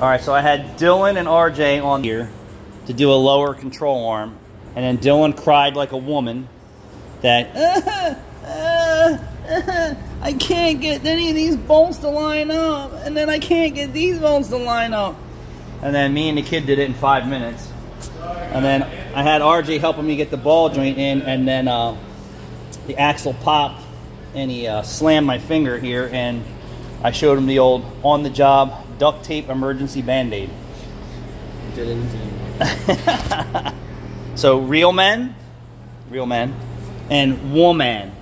All right, so I had Dylan and RJ on here to do a lower control arm, and then Dylan cried like a woman that I can't get any of these bolts to line up, and then I can't get these bolts to line up. And then me and the kid did it in 5 minutes. And then I had RJ helping me get the ball joint in, and then the axle popped, and he slammed my finger here, and I showed him the old on-the-job duct tape emergency Band-Aid. Did indeed. So real men, and woman.